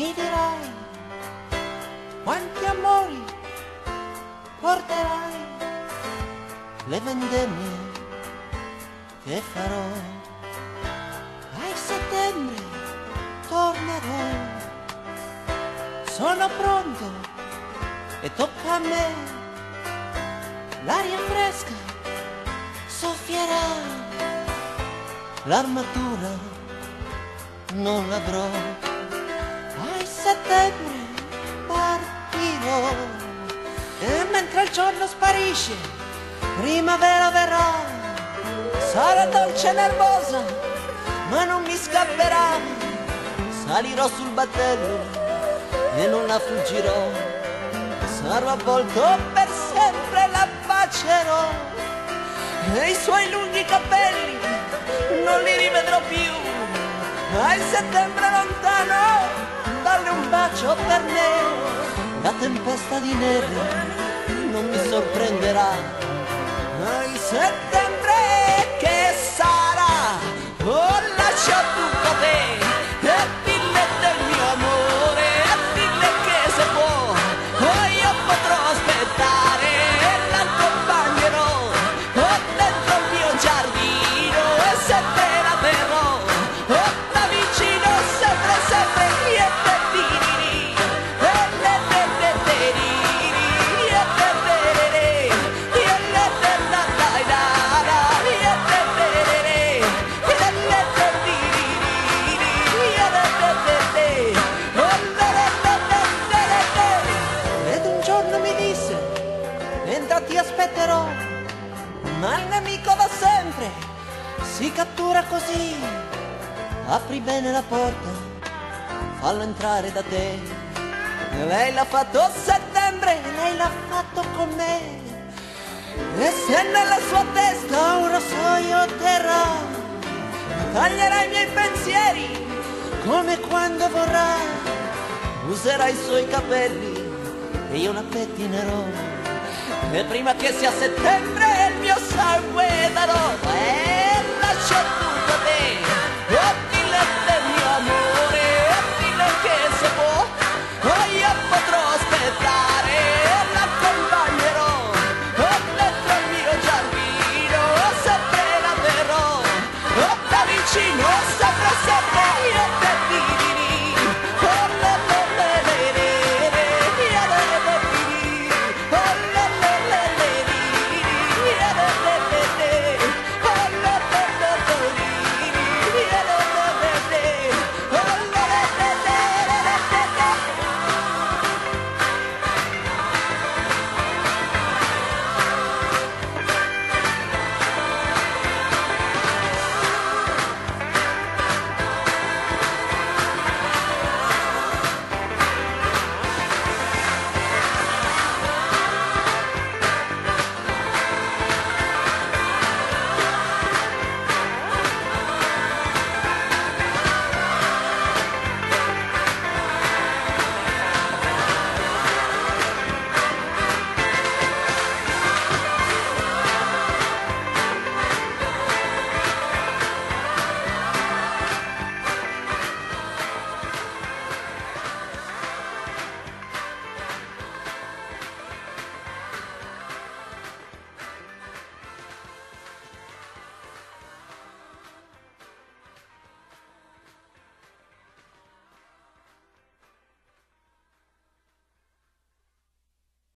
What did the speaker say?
mi dirai quanti amori porterai, le vendemmie che farò. A settembre tornerò, sono pronto e tocca a me, l'aria fresca soffierà, l'armatura non l'avrò. A settembre partirò e mentre il giorno sparisce, primavera verrà, sarà dolce e nervosa, ma non mi scapperà, salirò sul battello e non la fuggirò, sarò avvolto per sempre, la bacerò e i suoi lunghi capelli non li rivedrò più. A settembre lontano, dalle un bacio per me, la tempesta di neve non mi sorprenderà. A settembre che sarà, oh lascio tutto a te, e dille del mio amore, e dille che se può, oh io potrò aspettare e l'accompagnerò, oh dentro il mio giardino e se te la terrò, oh da vicino sempre sempre, e te diriri, e le te te diriri, e te terere, e le te la dai da da, e te terere, e le te diriri, e le te te te, oh le te te te te. Ed un giorno mi disse, entra ti aspetterò, ma il nemico va sempre, si cattura così, apri bene la porta, fallo entrare da te. E lei l'ha fatto a settembre, lei l'ha fatto con me, e se nella sua testa un rasoio terrà, taglierà i miei pensieri come quando vorrà, userà i suoi capelli e io la pettinerò, e prima che sia settembre il mio sangue darò, e lascio tutto a te,